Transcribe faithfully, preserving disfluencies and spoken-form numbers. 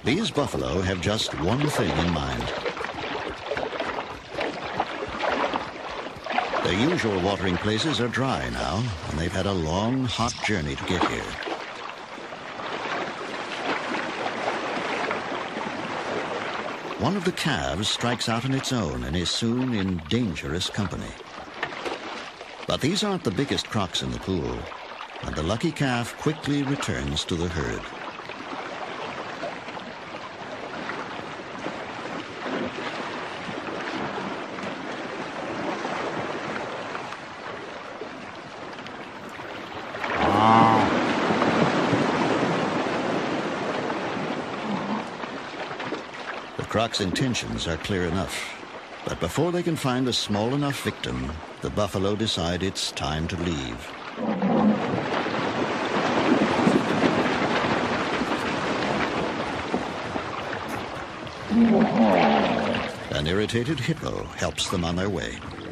These buffalo have just one thing in mind. Their usual watering places are dry now, and they've had a long, hot journey to get here. One of the calves strikes out on its own and is soon in dangerous company. But these aren't the biggest crocs in the pool, and the lucky calf quickly returns to the herd. The croc's intentions are clear enough, but before they can find a small enough victim, the buffalo decide it's time to leave. An irritated hippo helps them on their way.